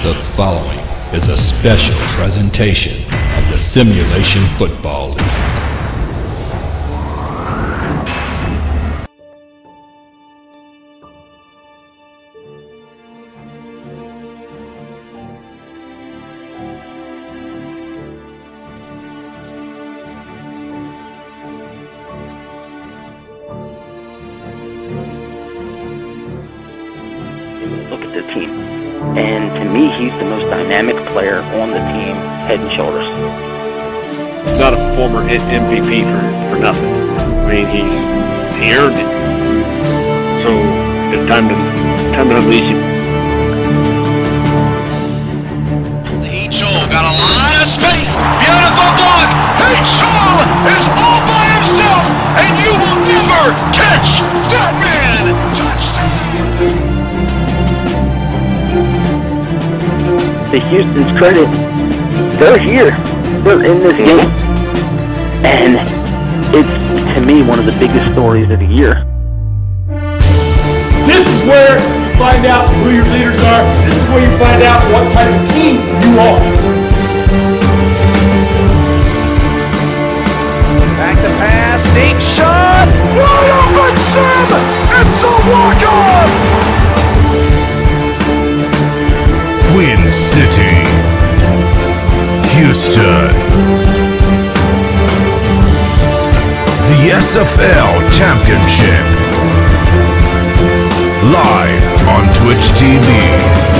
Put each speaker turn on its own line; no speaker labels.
The following is a special presentation of the Simulation Football League.
Look at the team. And to me, he's the most dynamic player on the team, head and shoulders.
He's not a former MVP for nothing. I mean, he earned it. So it's time to unleash him.
H.O. got a lot of space. Beautiful block. H.O. is all by himself, and you will never catch that man. Touchdown.
To Houston's credit, they're here in this game. And it's, to me, one of the biggest stories of the year.
This is where you find out who your leaders are. This is where you find out what type of team you are.
Back to pass, deep shot, wide open Sim! It's a walk-off!
Win City, Houston. The SFL Championship. Live on Twitch TV.